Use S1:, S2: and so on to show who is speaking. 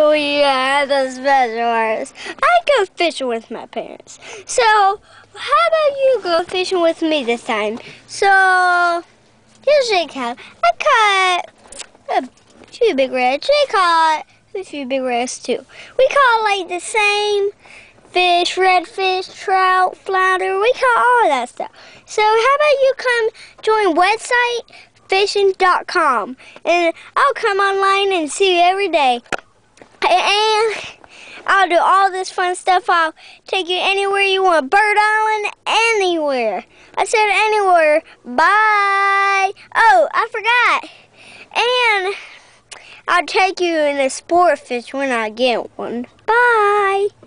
S1: Oh yeah, those special hours. I go fishing with my parents. So, how about you go fishing with me this time? So, here's Jay caught. I caught a few big reds. Jay caught a few big reds too. We caught like the same fish, redfish, trout, flounder. We caught all of that stuff. So, how about you come join website fishing.com and I'll come online and see you every day. And I'll do all this fun stuff. I'll take you anywhere you want. Bird Island, anywhere. I said anywhere. Bye. Oh, I forgot. And I'll take you in a sport fish when I get one. Bye.